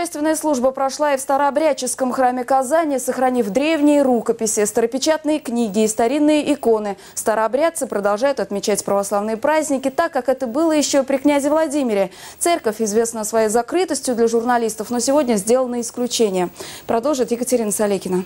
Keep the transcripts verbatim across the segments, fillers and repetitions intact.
Торжественная служба прошла и в Старообрядческом храме Казани, сохранив древние рукописи, старопечатные книги и старинные иконы. Старообрядцы продолжают отмечать православные праздники так, как это было еще при князе Владимире. Церковь известна своей закрытостью для журналистов, но сегодня сделано исключение. Продолжит Екатерина Салекина.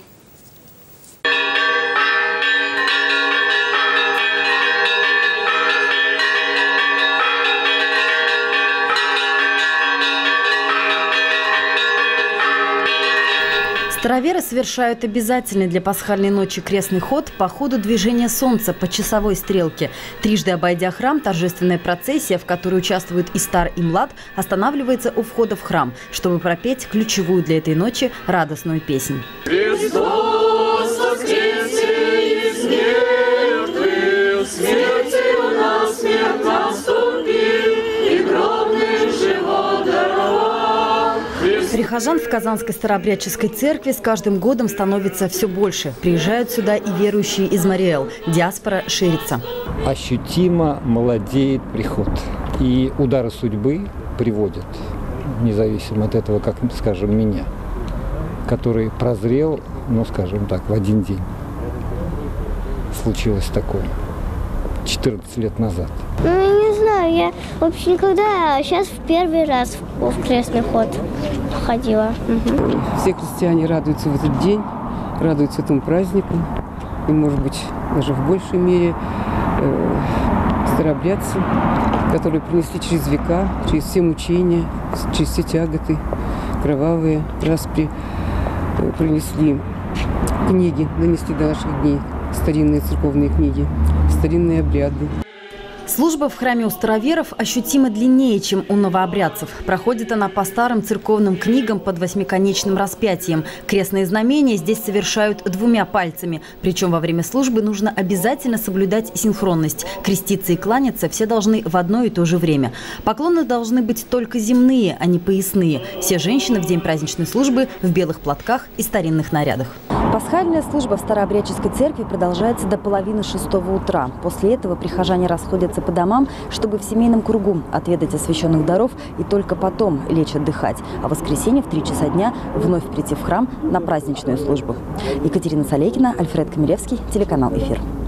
Староверы совершают обязательный для пасхальной ночи крестный ход по ходу движения солнца по часовой стрелке. Трижды обойдя храм, торжественная процессия, в которой участвуют и стар, и млад, останавливается у входа в храм, чтобы пропеть ключевую для этой ночи радостную песнь. Христос воскресе из мертвых, смертью на смерть наступил, и гробным живот даровал. Прихожан в Казанской Старообрядческой церкви с каждым годом становится все больше. Приезжают сюда и верующие из Мариэл. Диаспора ширится. Ощутимо молодеет приход. И удары судьбы приводят, независимо от этого, как, скажем, меня, который прозрел, ну, скажем так, в один день. Случилось такое четырнадцать лет назад. Ну, я не знаю, я вообще никогда, а сейчас в первый раз в крестный ход ходила. Угу. Все христиане радуются в этот день, радуются этому празднику. И, может быть, даже в большей мере э, старообрядцы, которые принесли через века, через все мучения, через все тяготы, кровавые распри, э, принесли книги, донесли до наших дней, старинные церковные книги, старинные обряды. Служба в храме у староверов ощутимо длиннее, чем у новообрядцев. Проходит она по старым церковным книгам под восьмиконечным распятием. Крестные знамения здесь совершают двумя пальцами. Причем во время службы нужно обязательно соблюдать синхронность. Креститься и кланяться все должны в одно и то же время. Поклоны должны быть только земные, а не поясные. Все женщины в день праздничной службы в белых платках и старинных нарядах. Пасхальная служба в Старообрядческой церкви продолжается до половины шестого утра. После этого прихожане расходятся по домам, чтобы в семейном кругу отведать освященных даров и только потом лечь отдыхать. А в воскресенье в три часа дня вновь прийти в храм на праздничную службу. Екатерина Салекина, Альфред Камилевский, телеканал «Эфир».